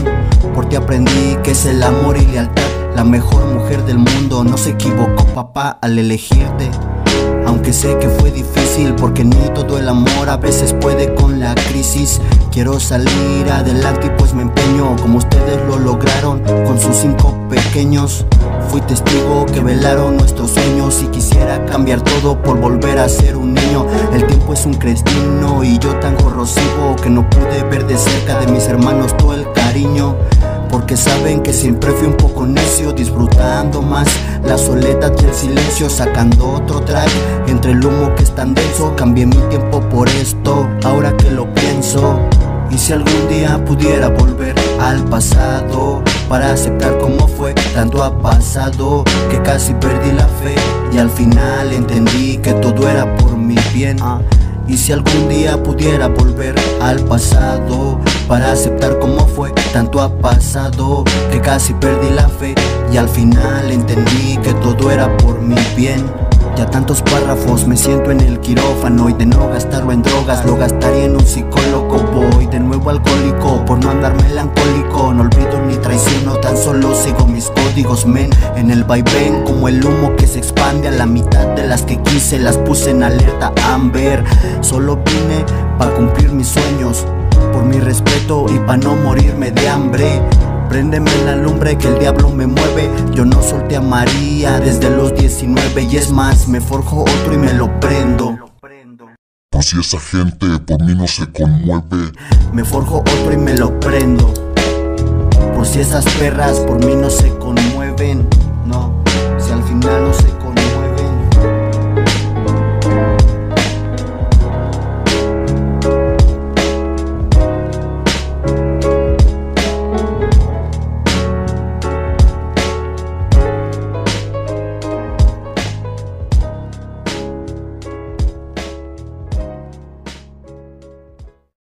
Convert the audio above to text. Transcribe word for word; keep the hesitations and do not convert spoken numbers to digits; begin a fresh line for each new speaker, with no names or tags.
Por ti aprendí que es el amor y lealtad. La mejor mujer del mundo, no se equivocó papá al elegirte. Aunque sé que fue difícil, porque ni todo el amor a veces puede con la crisis. Quiero salir adelante y pues me empeño, como ustedes lo lograron con sus cinco pequeños. Fui testigo que velaron nuestros sueños y quisiera cambiar todo por volver a ser un niño. El tiempo es un crestino y yo tan corrosivo que no pude ver de cerca de mis hermanos todo el cariño. Porque saben que siempre fui un poco necio, disfrutando más la soledad y el silencio, sacando otro track entre el humo que es tan denso. Cambié mi tiempo por esto, ahora que lo pienso. Y si algún día pudiera volver al pasado para aceptar cómo fue, tanto ha pasado que casi perdí la fe y al final entendí que todo era por mi bien. Y si algún día pudiera volver al pasado para aceptar cómo fue, tanto ha pasado que casi perdí la fe y al final entendí que todo era por mi bien. Ya tantos párrafos, me siento en el quirófano y de no gastarlo en drogas lo gastaría en un psicólogo. Voy de nuevo alcohólico por no andar melancólico. No olvido ni traiciono, tan solo sigo mis códigos, men. En el vaivén como el humo que se expande, a la mitad de las que quise las puse en alerta Amber. Solo vine pa' cumplir mis sueños, por mi respeto y pa' no morirme de hambre. Préndeme la lumbre que el diablo me mueve. Yo no solté a María desde los diecinueve y es más, me forjo otro y me lo prendo.
Por si esa gente por mí no se conmueve,
me forjo otro y me lo prendo. Por si esas perras por mí no se conmueven. No, si al final no se